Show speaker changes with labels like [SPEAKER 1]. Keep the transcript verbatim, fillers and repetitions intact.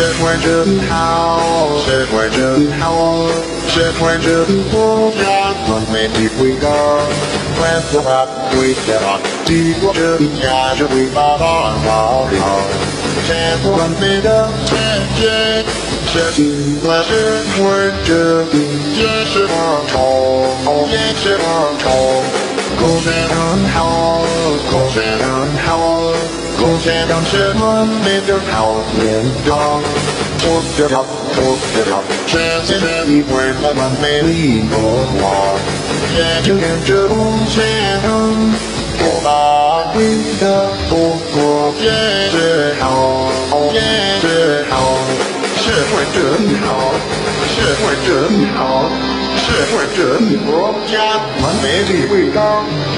[SPEAKER 1] 会真好，社会真好，社会真国家完美的规格。快速化规则，帝国真价值会把它搞好。全部完美的解决，设计了社会真，也是儿童，也是儿童。贡献很好，贡献很好。贡献让社会美的好年代，脱掉掉，脱掉掉，全世界你会慢慢美丽国华，也就跟着贡献，我把你的祖国也是好，也是好，社会真好，社会真好，社会真国家完美的味道。